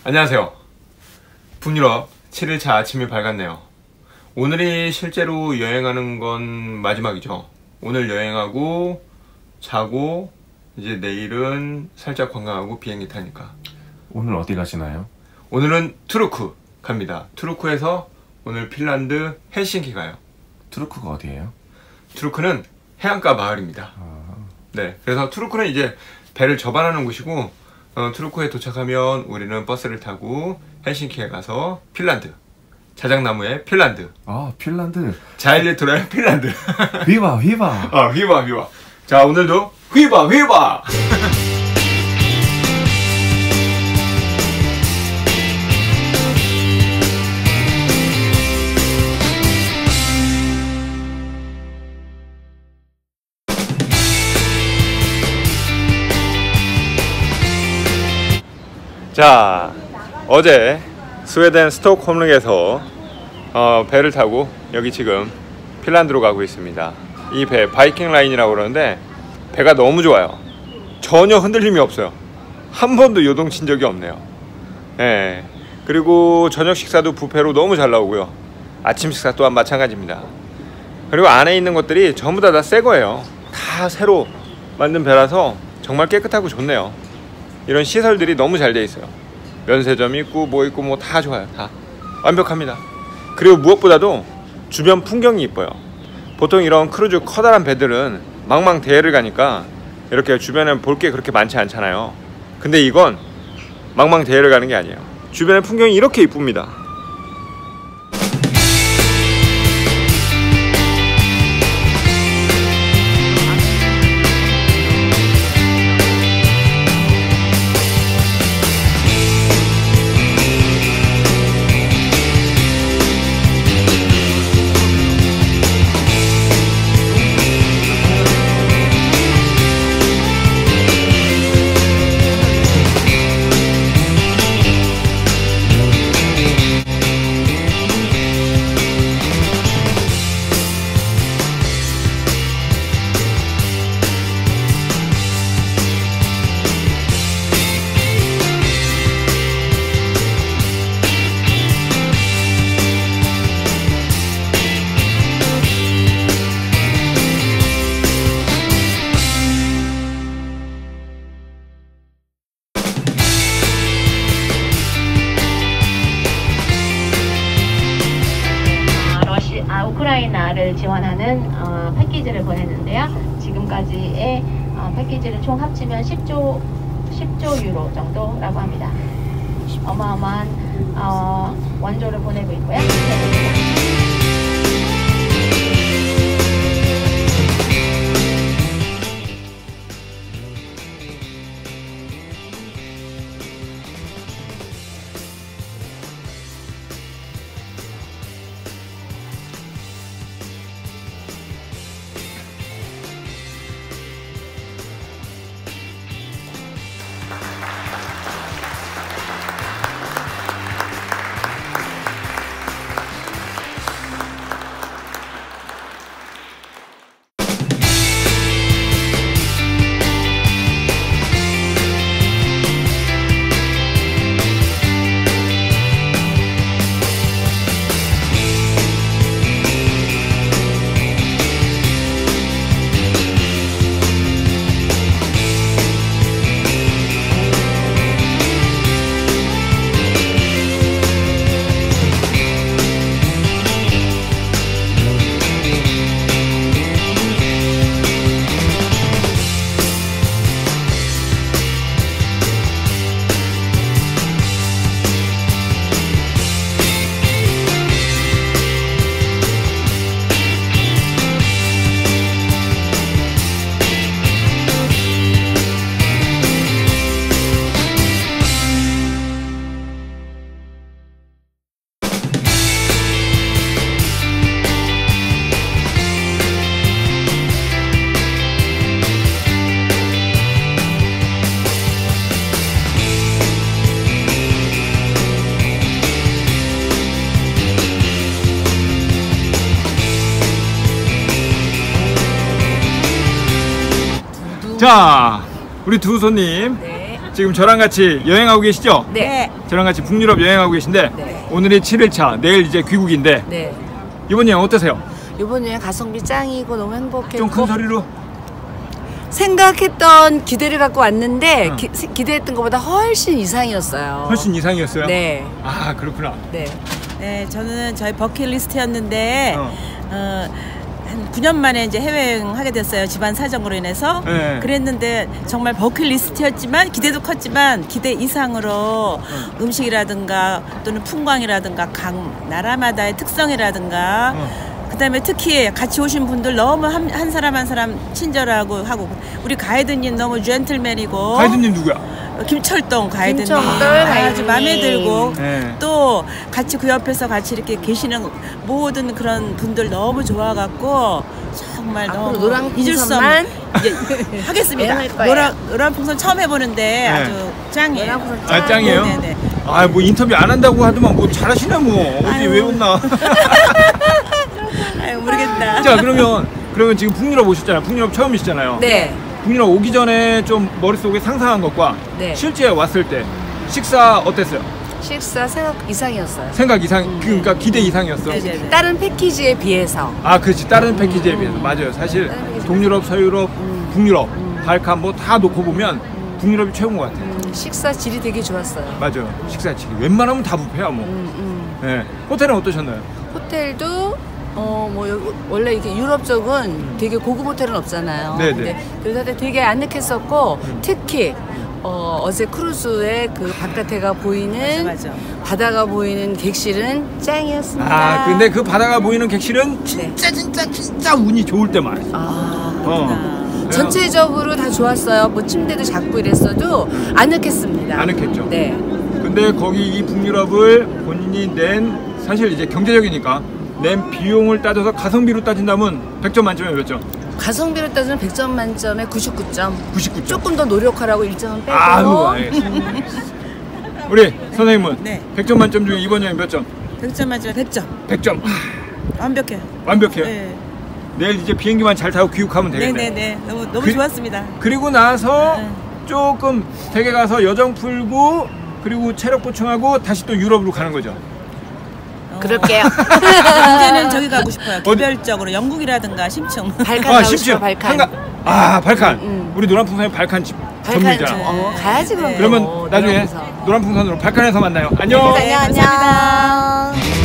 안녕하세요. 북유럽 7일차 아침이 밝았네요. 오늘이 실제로 여행하는 건 마지막이죠. 오늘 여행하고 자고 이제 내일은 살짝 관광하고 비행기 타니까. 오늘 어디 가시나요? 오늘은 투르크 갑니다. 투르크에서 오늘 핀란드 헬싱키 가요. 투르크가 어디예요? 투르크는 해안가 마을입니다. 네, 그래서 투르크는 이제 배를 접안하는 곳이고 투르크에 도착하면 우리는 버스를 타고 헬싱키에 가서 핀란드, 자작나무의 핀란드. 아, 핀란드. 자일리토라의 핀란드. 휘바 휘바. 아, 휘바 휘바. 자, 오늘도 휘바 휘바. 자, 어제 스웨덴 스톡홀름에서 배를 타고 여기 지금 핀란드로 가고 있습니다. 이 배 바이킹 라인이라고 그러는데 배가 너무 좋아요. 전혀 흔들림이 없어요. 한 번도 요동친 적이 없네요. 예. 그리고 저녁 식사도 뷔페로 너무 잘 나오고요. 아침 식사 또한 마찬가지입니다. 그리고 안에 있는 것들이 전부 다 새 거예요. 다 새로 만든 배라서 정말 깨끗하고 좋네요. 이런 시설들이 너무 잘 돼 있어요. 면세점 있고 뭐 있고 뭐 다 좋아요. 다 완벽합니다. 그리고 무엇보다도 주변 풍경이 이뻐요. 보통 이런 크루즈 커다란 배들은 망망대해를 가니까 이렇게 주변에 볼 게 그렇게 많지 않잖아요. 근데 이건 망망대해를 가는 게 아니에요. 주변의 풍경이 이렇게 이쁩니다. 우크라이나를 지원하는 패키지를 보냈는데요. 지금까지의 패키지를 총 합치면 10조 유로 정도라고 합니다. 어마어마한 원조를 보내고 있고요. 자, 우리 두 손님 네. 지금 저랑 같이 여행하고 계시죠? 네. 저랑 같이 북유럽 여행하고 계신데 네. 오늘이 7일차, 내일 이제 귀국인데 네. 이번 여행 어떠세요? 이번 여행 가성비 짱이고 너무 행복했고 좀 큰 소리로. 생각했던 기대를 갖고 왔는데 응. 기대했던 것보다 훨씬 이상이었어요. 훨씬 이상이었어요? 네. 아 그렇구나. 네. 네, 저는 저희 버킷리스트였는데 어. 한 9년 만에 이제 해외여행 하게 됐어요. 집안 사정으로 인해서. 네. 그랬는데 정말 버킷리스트였지만 기대도 컸지만 기대 이상으로 음식이라든가 또는 풍광이라든가 각 나라마다의 특성이라든가 그다음에 특히 같이 오신 분들 너무 한 사람 한 사람 친절하고 하고 우리 가이드님 너무 젠틀맨이고 가이드님 누구야? 김철동 가이드님 김철동 아주 가이드님. 마음에 들고 네. 또 같이 그 옆에서 같이 이렇게 계시는 모든 그런 분들 너무 좋아갖고 정말 앞으로 너무 노랑 잊을 수 풍선만 없는 하겠습니다. 여행할 거예요. 노란 풍선 처음 해보는데 아주 짱이에요. 노랑 풍선 아 짱이에요? 네네. 아 뭐 인터뷰 안 한다고 하더만 뭐 잘하시네 뭐. 어디 아유. 외웠나? 아유, 모르겠다. 자 그러면 지금 북유럽 오셨잖아요. 북유럽 처음이시잖아요. 네. 북유럽 오기 전에 좀 머릿속에 상상한 것과 네. 실제 왔을 때 식사 어땠어요? 식사 생각 이상이었어요. 생각 이상 그러니까 기대 이상이었어. 네네네. 다른 패키지에 비해서 아 그렇지 다른 패키지에 비해서 맞아요. 사실 다른 패키지 동유럽, 서유럽, 북유럽, 발칸 뭐 다 놓고 보면 북유럽이 최고인 것 같아요. 식사 질이 되게 좋았어요. 맞아요. 식사치 웬만하면 다 뷔페야 뭐. 네. 호텔은 어떠셨나요? 호텔도 원래 이게 유럽 쪽은 되게 고급 호텔은 없잖아요. 네네. 근데 그래서 되게 아늑했었고 특히 어제 크루즈의 그 바깥에가 보이는 맞아. 바다가 보이는 객실은 짱이었습니다. 아 근데 그 바다가 보이는 객실은 진짜 운이 좋을 때만. 아, 전체적으로 다 좋았어요. 뭐 침대도 작고 이랬어도 아늑했습니다. 아늑했죠. 네. 근데 거기 이 북유럽을 본인이 낸 사실 이제 경제적이니까 낸 비용을 따져서 가성비로 따진다면 100점 만점에 몇 점? 가성비로 따지면 100점 만점에 99점. 99점. 조금 더 노력하라고 1점은 빼고. 아유 알겠습니다. 우리 선생님은 네. 100점 만점 중에 이번 여행 몇 점? 100점 만점에 100점. 100점. 완벽해요. 완벽해요. 네. 내일 이제 비행기만 잘 타고 귀국하면 되겠네. 네네네. 너무 그- 좋았습니다. 그리고 나서 네. 조금 댁에 가서 여정 풀고 그리고 체력 보충하고 다시 또 유럽으로 가는 거죠. 그럴게요. 이제는 저기 가고 싶어요. 어디? 개별적으로 영국이라든가 심층. 발칸 가고 심지어 싶어, 발칸. 발칸. 우리 노란풍선의 발칸 집 발칸 전문이잖아. 가야지 그럼. 그러면 나중에 노란풍선으로 발칸에서 만나요. 안녕. 안녕.